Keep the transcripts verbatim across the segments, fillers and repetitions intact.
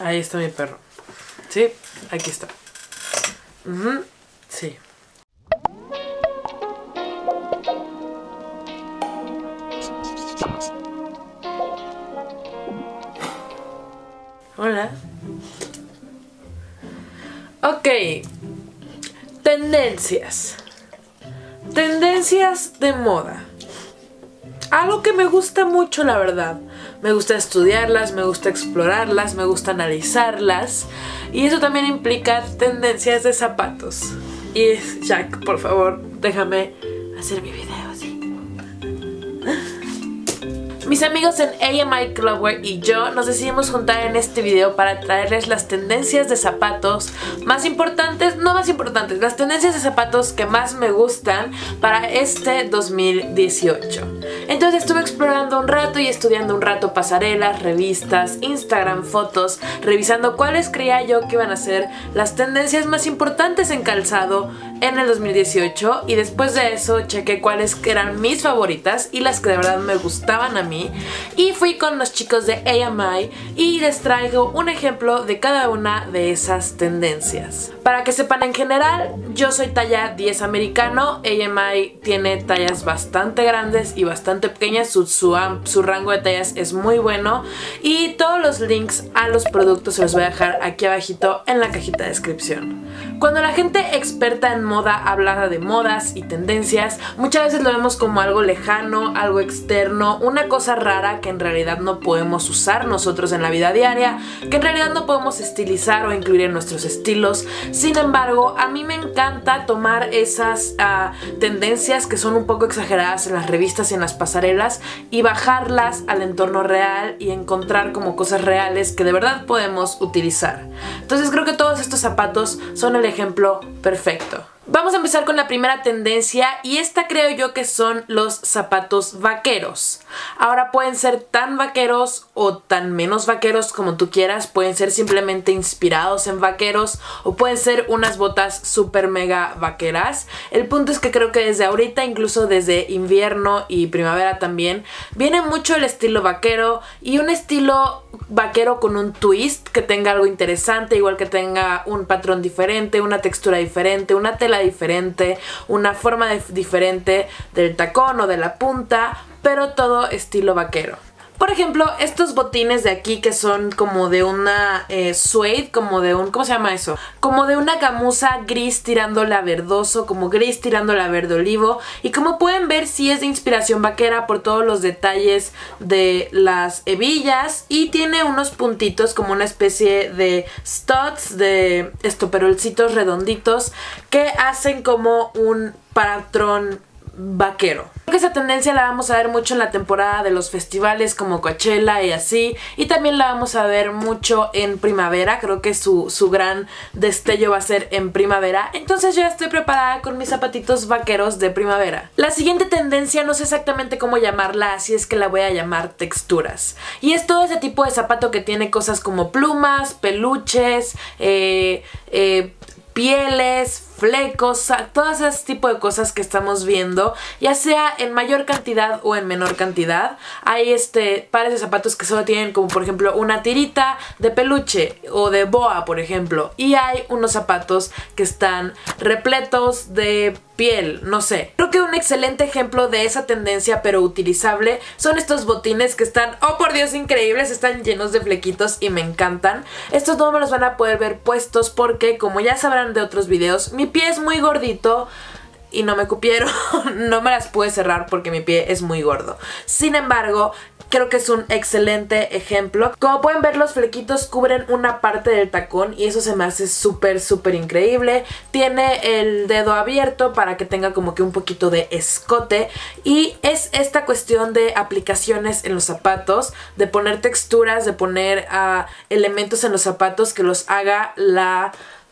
Ahí está mi perro. Sí, aquí está. Uh-huh. Sí. Hola. Ok. Tendencias. Tendencias de moda. Algo que me gusta mucho, la verdad. Me gusta estudiarlas, me gusta explorarlas, me gusta analizarlas. Y eso también implica tendencias de zapatos. Y Jack, por favor, déjame hacer mi video así. Mis amigos en A M I Clubwear y yo nos decidimos juntar en este video para traerles las tendencias de zapatos más importantes, no más importantes, las tendencias de zapatos que más me gustan para este dos mil dieciocho. Entonces estuve explorando un rato y estudiando un rato pasarelas, revistas, Instagram, fotos, revisando cuáles creía yo que iban a ser las tendencias más importantes en calzado en el dos mil dieciocho, y después de eso chequé cuáles eran mis favoritas y las que de verdad me gustaban a mí, y fui con los chicos de A M I y les traigo un ejemplo de cada una de esas tendencias. Para que sepan, en general yo soy talla diez americano, A M I tiene tallas bastante grandes y bastante pequeñas, su, su, su rango de tallas es muy bueno, y todos los links a los productos se los voy a dejar aquí abajito en la cajita de descripción. Cuando la gente experta en moda habla de modas y tendencias, muchas veces lo vemos como algo lejano, algo externo, una cosa rara que en realidad no podemos usar nosotros en la vida diaria, que en realidad no podemos estilizar o incluir en nuestros estilos. Sin embargo, a mí me encanta tomar esas uh, tendencias que son un poco exageradas en las revistas y en las pasarelas y bajarlas al entorno real y encontrar como cosas reales que de verdad podemos utilizar. Entonces creo que todos estos zapatos son el ejemplo perfecto. Vamos a empezar con la primera tendencia, y esta creo yo que son los zapatos vaqueros. Ahora pueden ser tan vaqueros o tan menos vaqueros como tú quieras, pueden ser simplemente inspirados en vaqueros o pueden ser unas botas super mega vaqueras. El punto es que creo que desde ahorita, incluso desde invierno y primavera también, viene mucho el estilo vaquero, y un estilo vaquero con un twist, que tenga algo interesante, igual que tenga un patrón diferente, una textura diferente, una tela diferente, una forma de, diferente del tacón o de la punta, pero todo estilo vaquero. Por ejemplo, estos botines de aquí que son como de una eh, suede, como de un... ¿cómo se llama eso? Como de una gamuza gris tirándole a verdoso, como gris tirándole a verde olivo. Y como pueden ver, sí es de inspiración vaquera por todos los detalles de las hebillas. Y tiene unos puntitos como una especie de studs, de estoperolcitos redonditos, que hacen como un patrón vaquero. Creo que esa tendencia la vamos a ver mucho en la temporada de los festivales como Coachella y así, y también la vamos a ver mucho en primavera. Creo que su, su gran destello va a ser en primavera, entonces yo ya estoy preparada con mis zapatitos vaqueros de primavera. La siguiente tendencia no sé exactamente cómo llamarla, así es que la voy a llamar texturas, y es todo ese tipo de zapato que tiene cosas como plumas, peluches, eh, eh, pieles, flecos, todo ese tipo de cosas que estamos viendo, ya sea en mayor cantidad o en menor cantidad. Hay este pares de zapatos que solo tienen como por ejemplo una tirita de peluche o de boa, por ejemplo, y hay unos zapatos que están repletos de piel, no sé. Creo que un excelente ejemplo de esa tendencia pero utilizable son estos botines que están, oh por Dios, increíbles, están llenos de flequitos y me encantan. Estos no me los van a poder ver puestos porque, como ya sabrán de otros videos, mi pie es muy gordito y no me cupieron, no me las pude cerrar porque mi pie es muy gordo. Sin embargo, creo que es un excelente ejemplo. Como pueden ver, los flequitos cubren una parte del tacón y eso se me hace súper súper increíble. Tiene el dedo abierto para que tenga como que un poquito de escote, y es esta cuestión de aplicaciones en los zapatos, de poner texturas, de poner uh, elementos en los zapatos que los haga la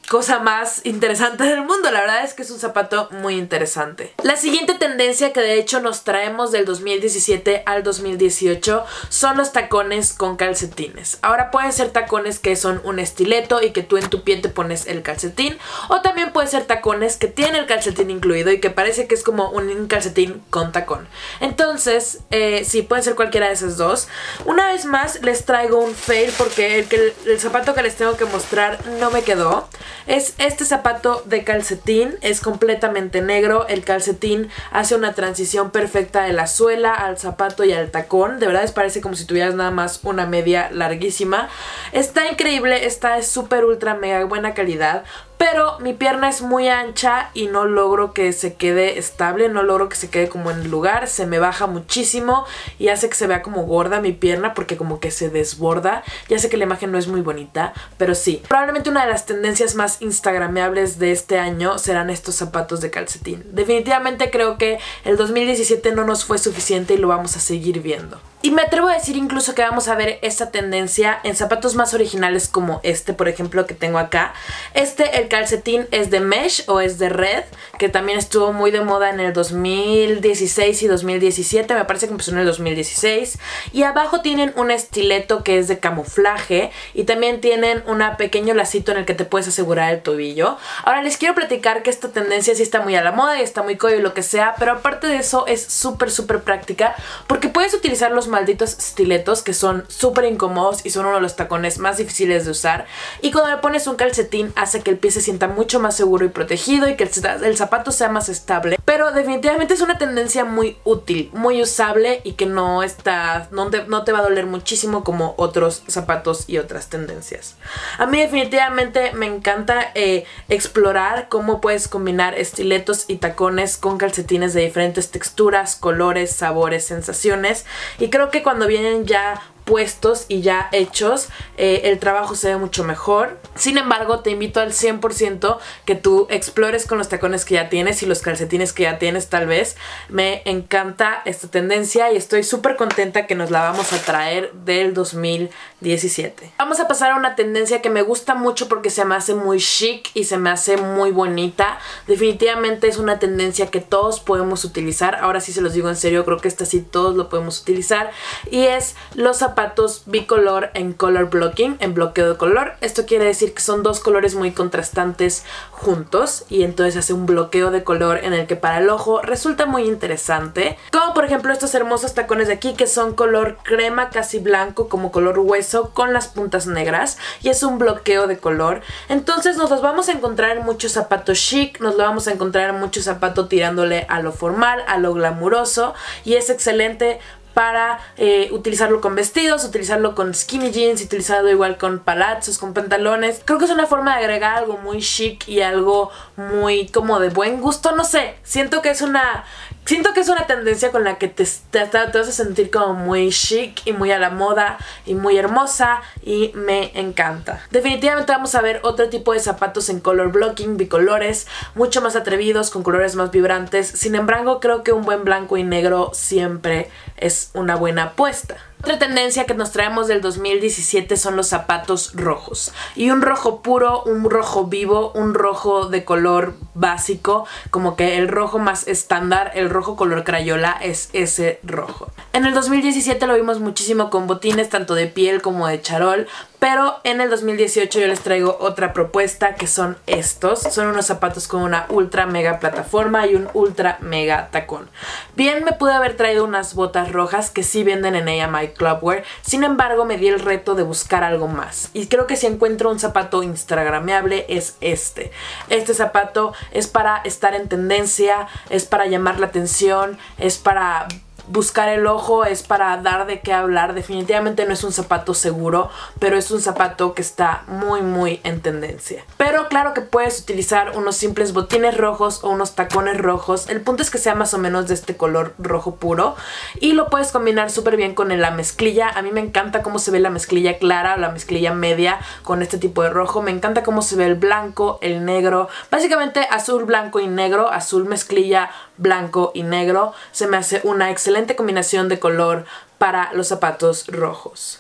cosa más interesante del mundo. La verdad es que es un zapato muy interesante. La siguiente tendencia, que de hecho nos traemos del dos mil diecisiete al dos mil dieciocho, son los tacones con calcetines. Ahora pueden ser tacones que son un estileto y que tú en tu pie te pones el calcetín, o también pueden ser tacones que tienen el calcetín incluido y que parece que es como un calcetín con tacón. Entonces, eh, sí, pueden ser cualquiera de esas dos. Una vez más les traigo un fail porque el, el, el zapato que les tengo que mostrar no me quedó. Es este zapato de calcetín, es completamente negro. El calcetín hace una transición perfecta de la suela al zapato y al tacón. De verdad les parece como si tuvieras nada más una media larguísima. Está increíble, está es súper ultra mega buena calidad. Pero mi pierna es muy ancha y no logro que se quede estable, no logro que se quede como en el lugar, se me baja muchísimo y hace que se vea como gorda mi pierna porque como que se desborda. Ya sé que la imagen no es muy bonita, pero sí. Probablemente una de las tendencias más instagrameables de este año serán estos zapatos de calcetín. Definitivamente creo que el dos mil diecisiete no nos fue suficiente y lo vamos a seguir viendo. Y me atrevo a decir incluso que vamos a ver esta tendencia en zapatos más originales como este, por ejemplo, que tengo acá. Este, el calcetín es de mesh o es de red, que también estuvo muy de moda en el dos mil dieciséis y dos mil diecisiete, me parece que empezó en el dos mil dieciséis. Y abajo tienen un estileto que es de camuflaje y también tienen un pequeño lacito en el que te puedes asegurar el tobillo. Ahora les quiero platicar que esta tendencia sí está muy a la moda y está muy cool y lo que sea, pero aparte de eso es súper súper práctica porque puedes utilizar los malditos estiletos que son súper incómodos y son uno de los tacones más difíciles de usar, y cuando le pones un calcetín hace que el pie se sienta mucho más seguro y protegido y que el, el zapato sea más estable. Pero definitivamente es una tendencia muy útil, muy usable y que no está no te, no te va a doler muchísimo como otros zapatos y otras tendencias. A mí definitivamente me encanta eh, explorar cómo puedes combinar estiletos y tacones con calcetines de diferentes texturas, colores, sabores, sensaciones, y creo que cuando vienen ya puestos y ya hechos, eh, el trabajo se ve mucho mejor. Sin embargo, te invito al cien por ciento que tú explores con los tacones que ya tienes y los calcetines que ya tienes tal vez. Me encanta esta tendencia y estoy súper contenta que nos la vamos a traer del dos mil diecisiete. Vamos a pasar a una tendencia que me gusta mucho porque se me hace muy chic y se me hace muy bonita. Definitivamente es una tendencia que todos podemos utilizar. Ahora sí se los digo en serio, creo que esta sí todos lo podemos utilizar, y es los zapatos zapatos bicolor en color blocking, en bloqueo de color. Esto quiere decir que son dos colores muy contrastantes juntos y entonces hace un bloqueo de color en el que para el ojo resulta muy interesante. Como por ejemplo estos hermosos tacones de aquí que son color crema casi blanco, como color hueso, con las puntas negras, y es un bloqueo de color. Entonces nos los vamos a encontrar en muchos zapatos chic, nos lo vamos a encontrar en muchos zapatos tirándole a lo formal, a lo glamuroso, y es excelente para eh, utilizarlo con vestidos, utilizarlo con skinny jeans, utilizarlo igual con palazzos, con pantalones. Creo que es una forma de agregar algo muy chic y algo muy como de buen gusto, no sé, siento que es una... Siento que es una tendencia con la que te, te, te vas a sentir como muy chic y muy a la moda y muy hermosa, y me encanta. Definitivamente vamos a ver otro tipo de zapatos en color blocking, bicolores, mucho más atrevidos, con colores más vibrantes. Sin embargo, creo que un buen blanco y negro siempre es una buena apuesta. Otra tendencia que nos traemos del dos mil diecisiete son los zapatos rojos. Y un rojo puro, un rojo vivo, un rojo de color básico, como que el rojo más estándar, el rojo color crayola es ese rojo. En el dos mil diecisiete lo vimos muchísimo con botines, tanto de piel como de charol. Pero en el dos mil dieciocho yo les traigo otra propuesta, que son estos. Son unos zapatos con una ultra mega plataforma y un ultra mega tacón. Bien me pude haber traído unas botas rojas que sí venden en A M I Clubwear. Sin embargo, me di el reto de buscar algo más. Y creo que si encuentro un zapato instagrameable es este. Este zapato es para estar en tendencia, es para llamar la atención, es para buscar el ojo, es para dar de qué hablar. Definitivamente no es un zapato seguro, pero es un zapato que está muy muy en tendencia. Pero claro que puedes utilizar unos simples botines rojos o unos tacones rojos. El punto es que sea más o menos de este color rojo puro, y lo puedes combinar súper bien con la mezclilla. A mí me encanta cómo se ve la mezclilla clara o la mezclilla media con este tipo de rojo. Me encanta cómo se ve el blanco, el negro, básicamente azul, blanco y negro, azul, mezclilla, blanco y negro. Se me hace una excelente combinación de color para los zapatos rojos.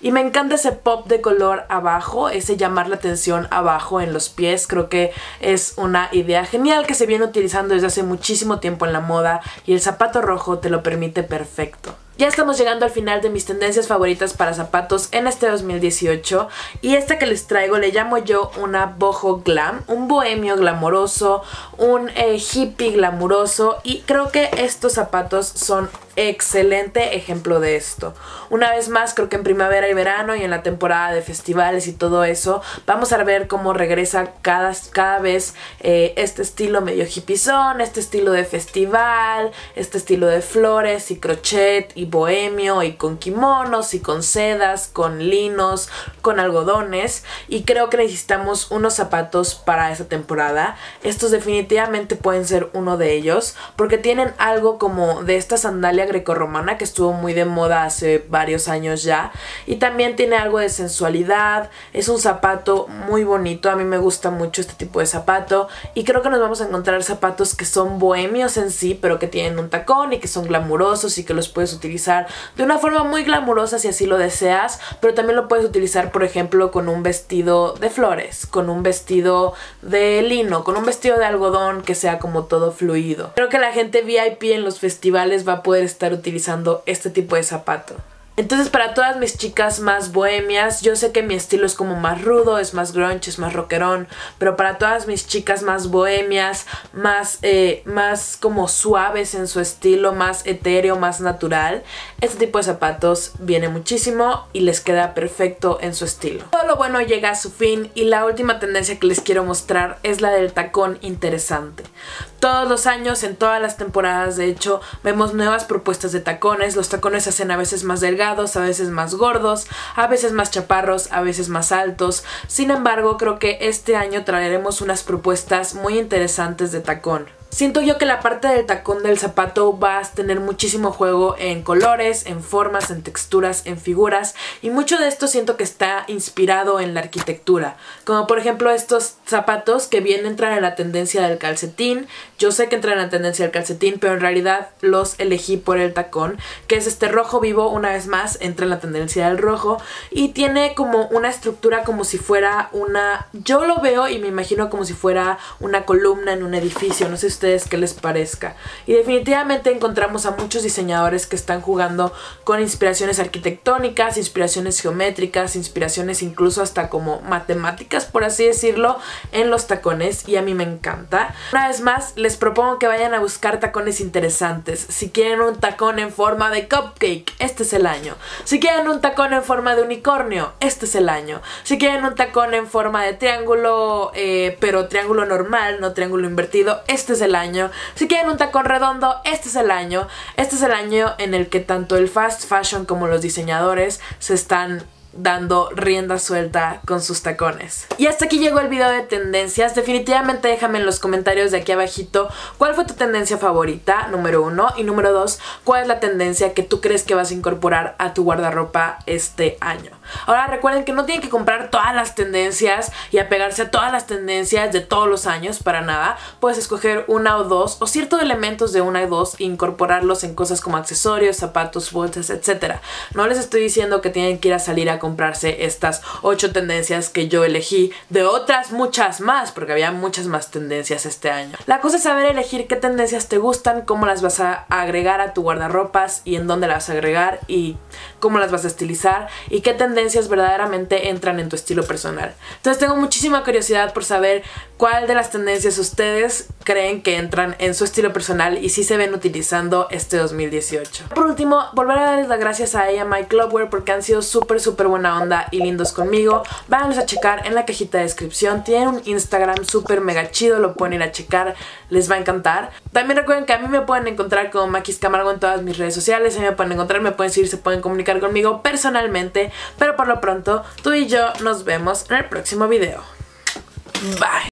y me encanta ese pop de color abajo, ese llamar la atención abajo en los pies. Creo que es una idea genial que se viene utilizando desde hace muchísimo tiempo en la moda y el zapato rojo te lo permite perfecto. Ya estamos llegando al final de mis tendencias favoritas para zapatos en este dos mil dieciocho y esta que les traigo le llamo yo una boho glam, un bohemio glamoroso, un eh, hippie glamuroso, y creo que estos zapatos son excelente ejemplo de esto. Una vez más, creo que en primavera y verano y en la temporada de festivales y todo eso, vamos a ver cómo regresa cada, cada vez eh, este estilo medio hippiezón, este estilo de festival, este estilo de flores y crochet y bohemio y con kimonos y con sedas, con linos, con algodones, y creo que necesitamos unos zapatos para esta temporada. Estos definitivamente pueden ser uno de ellos porque tienen algo como de esta sandalia grecorromana que estuvo muy de moda hace varios años ya, y también tiene algo de sensualidad. Es un zapato muy bonito, a mí me gusta mucho este tipo de zapato, y creo que nos vamos a encontrar zapatos que son bohemios en sí, pero que tienen un tacón y que son glamurosos y que los puedes utilizar de una forma muy glamurosa si así lo deseas, pero también lo puedes utilizar, por ejemplo, con un vestido de flores, con un vestido de lino, con un vestido de algodón que sea como todo fluido. Creo que la gente V I P en los festivales va a poder estar utilizando este tipo de zapato. Entonces, para todas mis chicas más bohemias, yo sé que mi estilo es como más rudo, es más grunge, es más rockerón, pero para todas mis chicas más bohemias, más, eh, más como suaves en su estilo, más etéreo, más natural, este tipo de zapatos viene muchísimo y les queda perfecto en su estilo. Todo lo bueno llega a su fin y la última tendencia que les quiero mostrar es la del tacón interesante. Todos los años, en todas las temporadas, de hecho, vemos nuevas propuestas de tacones. Los tacones se hacen a veces más delgados, a veces más gordos, a veces más chaparros, a veces más altos. Sin embargo, creo que este año traeremos unas propuestas muy interesantes de tacón. Siento yo que la parte del tacón del zapato va a tener muchísimo juego en colores, en formas, en texturas, en figuras, y mucho de esto siento que está inspirado en la arquitectura, como por ejemplo estos zapatos que bien entran en la tendencia del calcetín. Yo sé que entran en la tendencia del calcetín, pero en realidad los elegí por el tacón, que es este rojo vivo. Una vez más entra en la tendencia del rojo y tiene como una estructura como si fuera una... yo lo veo y me imagino como si fuera una columna en un edificio, no sé si ustedes qué les parezca. Y definitivamente encontramos a muchos diseñadores que están jugando con inspiraciones arquitectónicas, inspiraciones geométricas, inspiraciones incluso hasta como matemáticas, por así decirlo, en los tacones, y a mí me encanta. Una vez más, les propongo que vayan a buscar tacones interesantes. Si quieren un tacón en forma de cupcake, este es el año. Si quieren un tacón en forma de unicornio, este es el año. Si quieren un tacón en forma de triángulo, eh, pero triángulo normal, no triángulo invertido, este es el año. Si quieren un tacón redondo, este es el año. Este es el año en el que tanto el fast fashion como los diseñadores se están dando rienda suelta con sus tacones. Y hasta aquí llegó el video de tendencias. Definitivamente déjame en los comentarios de aquí abajito cuál fue tu tendencia favorita, número uno, y número dos, cuál es la tendencia que tú crees que vas a incorporar a tu guardarropa este año. Ahora recuerden que no tienen que comprar todas las tendencias y apegarse a todas las tendencias de todos los años, para nada. Puedes escoger una o dos o ciertos elementos de una y dos e incorporarlos en cosas como accesorios, zapatos, bolsas, etcétera. No les estoy diciendo que tienen que ir a salir a comprarse estas ocho tendencias que yo elegí, de otras muchas más, porque había muchas más tendencias este año. La cosa es saber elegir qué tendencias te gustan, cómo las vas a agregar a tu guardarropas y en dónde las vas a agregar y cómo las vas a estilizar y qué tendencias verdaderamente entran en tu estilo personal. Entonces tengo muchísima curiosidad por saber cuál de las tendencias ustedes creen que entran en su estilo personal y si se ven utilizando este dos mil dieciocho. Por último, volver a darles las gracias a A M I Clubwear porque han sido súper súper buena onda y lindos conmigo. Váyanlos a checar en la cajita de descripción. Tienen un Instagram súper mega chido, lo pueden ir a checar, les va a encantar. También recuerden que a mí me pueden encontrar como Makis Camargo en todas mis redes sociales. A mí me pueden encontrar, me pueden seguir, se pueden comunicar conmigo personalmente. Pero por lo pronto, tú y yo nos vemos en el próximo video. Bye.